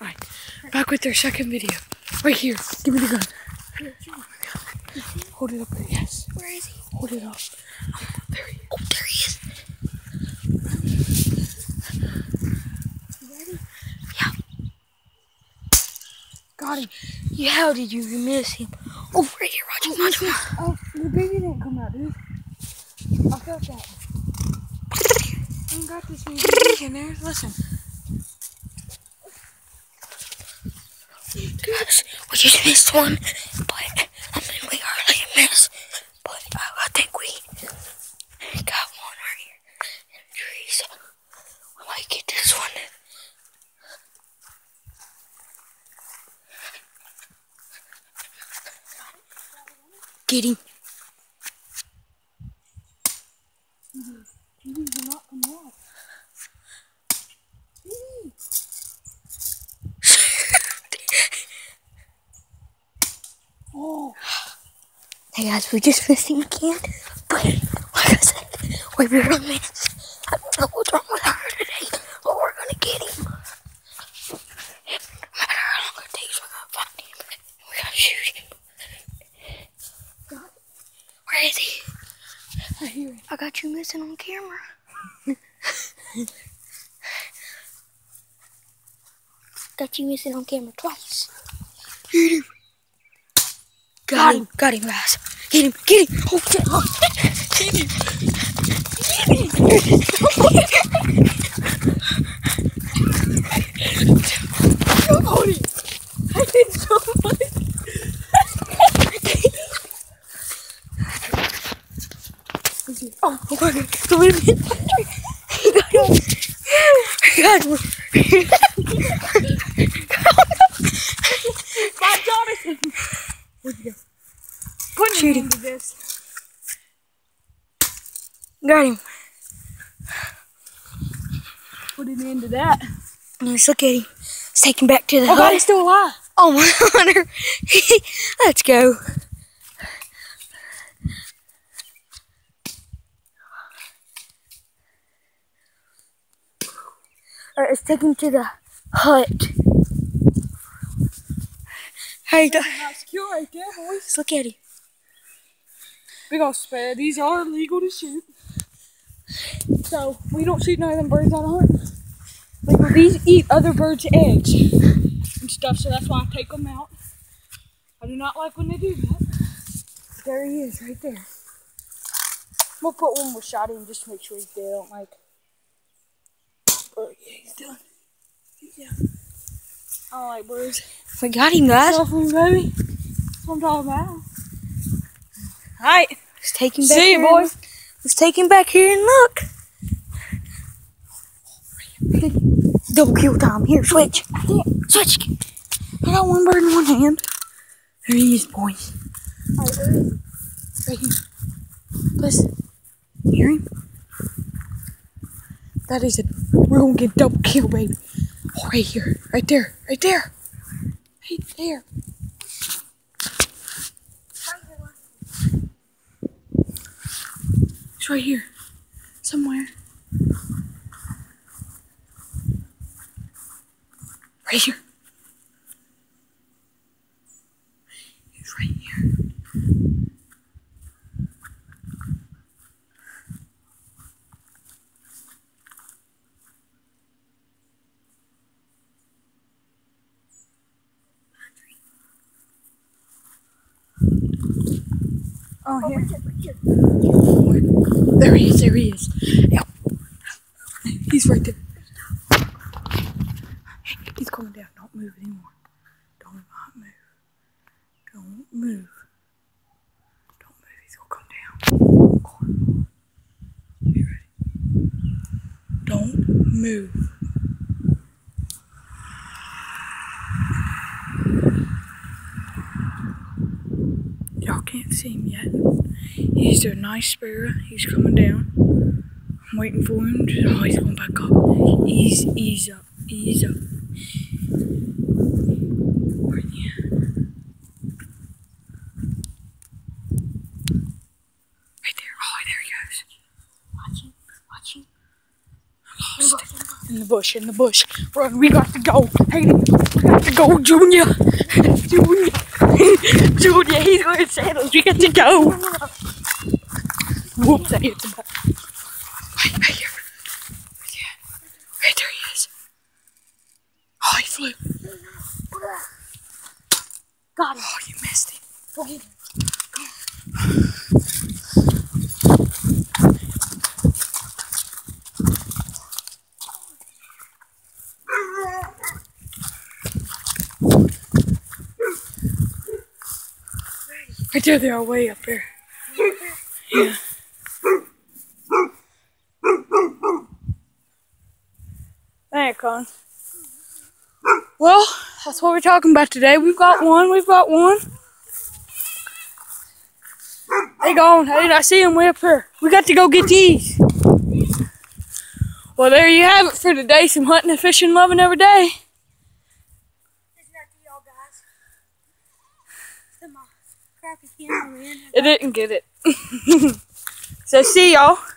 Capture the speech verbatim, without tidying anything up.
Alright, back with their second video. Right here. Give me the gun. Hold it up there, yes. Where is he? Hold it up. There he is. Oh, there he is. You ready? Yeah. Got him. Yeah, how did you miss him? Oh, right here, watch him, watch him. Oh, the baby didn't come out, dude. I felt that. I got this baby in there. Listen. Guys, we just missed one, but I mean, we hardly missed. But I, I think we got one right here in the trees. We might get this one. Get him. He did not come out. Oh. Hey guys, we just missed him again, but like I said, we really missed. I don't know what's wrong with her today, but we're gonna get him. No matter how long it takes, we're gonna find him. We gotta shoot him. Where is he? I hear it. I got you missing on camera. Got you missing on camera twice. Get him. Got, got him. him. Got him, guys. Get him. Get him. Oh, get him. Get him. Hold it. I did so much. Oh, oh my God. Come with me. He got him. He got him. Bob Jonathan. Where'd you go? Put him Shoot him. into this. Got him. Put him into that. Let's look at him. Let's take him back to the Oh, hut. God, he's still alive. Oh my Hunter. Let's go. Alright, let's take him to the hut. Hey, Not secure right there, boys. let's look at him. Big old spare. These are legal to shoot. So, we don't shoot none of them birds on a hunt. Like, these eat other birds' eggs and stuff, so that's why I take them out. I do not like when they do that. But there he is, right there. We'll put one more shot in just to make sure he's dead. I don't like. Oh, yeah, he's done. He's done. I don't like birds. We got him, guys. Off him, baby. That's what I'm talking about. Alright. Let's take him back See you, here. boys. Let's take him back here and look. Double kill time. Here, switch. Switch. I got one bird in one hand. There he is, boys. Alright, right, right here. Listen. Hear him? That is a. We're gonna get double kill, baby. Oh, right here. Right there. Right there. Right there. It's right here. Somewhere. Right here. He's right here. Oh, here. There he is, there he is. Yep. He's right there. He's coming down. Don't move anymore. Don't move. Don't move. Don't move. He's gonna come down. Be ready. Don't move. Y'all can't see him yet. He's a nice sparrow. He's coming down. I'm waiting for him. To, oh, he's going back up. Ease, ease up, ease up. Right there. Right there. Oh, there he goes. Watch him. Watch him. I lost it. In the bush, in the bush. Run, we got to go. Hey, we got to go, Junior. Junior. Junior, he's wearing sandals. We got to go. Whoops, I hit the button. Right, right here. Right there he is. Oh, he flew. Got him. Oh, you missed him. Go get him. Right there, they are way up there. Yeah. There, Con. Well, that's what we're talking about today. We've got one. We've got one. They gone. I did not see them way up here. We got to go get these. Well, there you have it for today. Some hunting and fishing, loving every day. Crappy camera, man. It didn't get it. So see y'all.